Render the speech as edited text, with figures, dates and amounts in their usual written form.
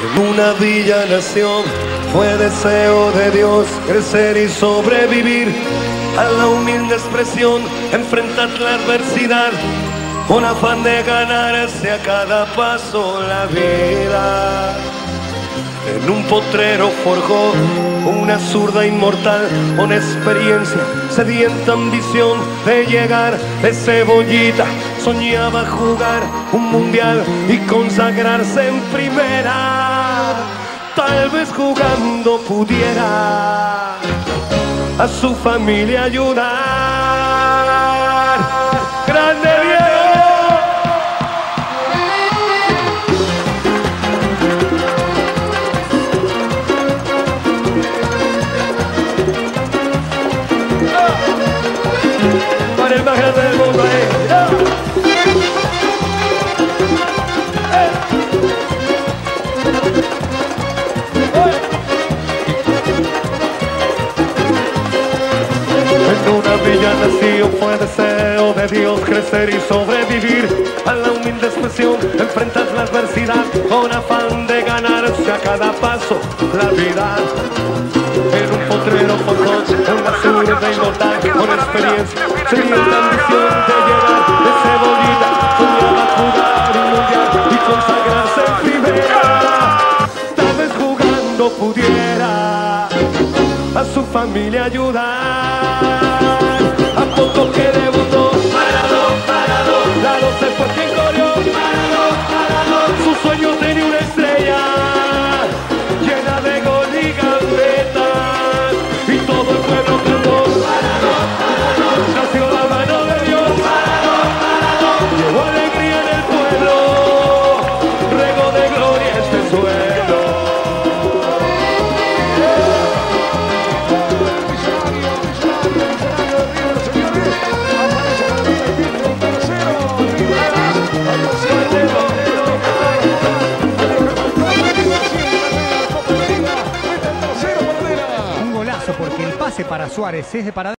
En una villa nació, fue deseo de Dios crecer y sobrevivir a la humilde expresión, enfrentar la adversidad, con afán de ganarse a cada paso la vida. En un potrero forjó una zurda inmortal, con experiencia, sedienta ambición de llegar de cebollita. Soñaba jugar un mundial y consagrarse en primera. Tal vez jugando pudiera a su familia ayudar. ¡Grande Diego! Para el más grande del mundo, En una villa nació, fue deseo de Dios crecer y sobrevivir a la humilde expresión, enfrentar la adversidad, con afán de ganarse a cada paso la vida. En un potrero forjó una zurda inmortal, con experiencia, sedienta ambición de llegar de cebollita. Soñaba jugar un mundial y consagrarse en primera. Tal vez jugando pudiera a su familia ayudar. A poco que debutó, parado, la 12 fue quien corrió, parado, su sueño tenía una estrella llena de gol y gambetas, y todo el pueblo cantó, parado, nació la mano de Dios, parado, llevó alegría en el pueblo, regó de gloria este suelo. Un golazo porque el pase para Suárez es de parada.